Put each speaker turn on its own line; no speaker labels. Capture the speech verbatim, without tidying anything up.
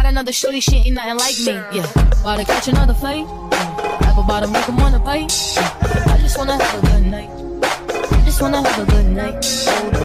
another shorty, she ain't nothing like me. Yeah, about to catch another fight. Yeah. Apple bottom, make 'em wanna bite. Yeah. I just wanna have a good night. I just wanna have a good night. Hold up.